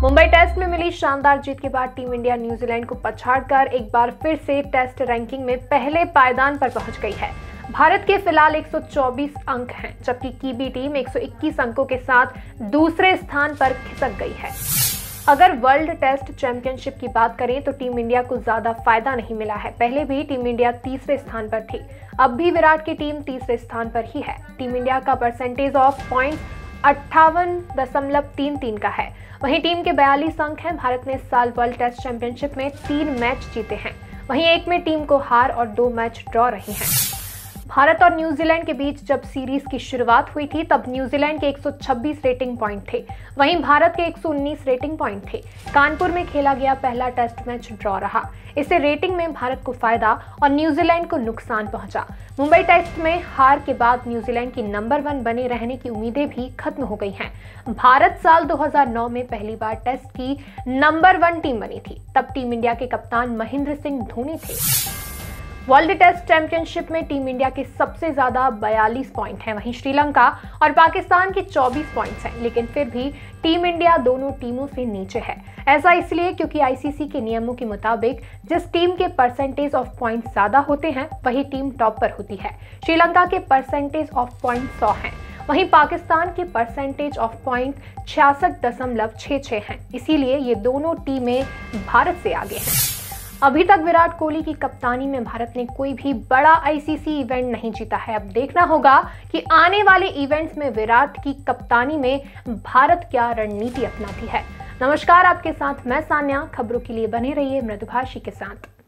Mumbai test में मिली शानदार जीत के बाद टीम इंडिया न्यूजीलैंड को पछाड़कर एक बार फिर से टेस्ट रैंकिंग में पहले पायदान पर पहुंच गई है। भारत के फिलहाल 124 अंक हैं, जबकि कीवी टीम 121 अंकों के साथ दूसरे स्थान पर खिसक गई है। अगर वर्ल्ड टेस्ट चैंपियनशिप की बात करें तो टीम इंडिया को ज्यादा फायदा नहीं मिला है। पहले भी टीम इंडिया तीसरे स्थान पर थी, अब भी विराट की टीम तीसरे स्थान पर ही है। टीम इंडिया का परसेंटेज ऑफ पॉइंट 58.33 का है। वहीं टीम के 42 अंक हैं। भारत ने इस साल वर्ल्ड टेस्ट चैंपियनशिप में 3 मैच जीते हैं, वहीं एक में टीम को हार और 2 मैच ड्रॉ रही हैं। भारत और न्यूजीलैंड के बीच जब सीरीज की शुरुआत हुई थी तब न्यूजीलैंड के 126 रेटिंग पॉइंट थे, वहीं भारत के 119 रेटिंग पॉइंट थे। कानपुर में खेला गया पहला टेस्ट मैच ड्रॉ रहा। इससे रेटिंग में भारत को फायदा और न्यूजीलैंड को नुकसान पहुंचा। मुंबई टेस्ट में हार के बाद न्यूजीलैंड की नंबर 1 बने रहने की उम्मीदें भी खत्म हो गई हैं। भारत साल 2009 में पहली बार टेस्ट की नंबर 1 टीम बनी थी, तब टीम इंडिया के कप्तान महेंद्र सिंह धोनी थे। वर्ल्ड टेस्ट चैंपियनशिप में टीम इंडिया के सबसे ज्यादा 42 पॉइंट हैं, वहीं श्रीलंका और पाकिस्तान के 24 पॉइंट्स हैं, लेकिन फिर भी टीम इंडिया दोनों टीमों से नीचे है। ऐसा इसलिए क्योंकि आईसीसी के नियमों के मुताबिक जिस टीम के परसेंटेज ऑफ पॉइंट ज्यादा होते हैं वही टीम टॉप पर होती है। श्रीलंका के परसेंटेज ऑफ पॉइंट 100 हैं, वहीं पाकिस्तान के परसेंटेज ऑफ पॉइंट 66.66 हैं। इसीलिए ये दोनों टीमें भारत से आगे हैं। अभी तक विराट कोहली की कप्तानी में भारत ने कोई भी बड़ा आईसीसी इवेंट नहीं जीता है। अब देखना होगा कि आने वाले इवेंट्स में विराट की कप्तानी में भारत क्या रणनीति अपनाती है। नमस्कार, आपके साथ मैं सान्या। खबरों के लिए बने रहिए मृदुभाषी के साथ।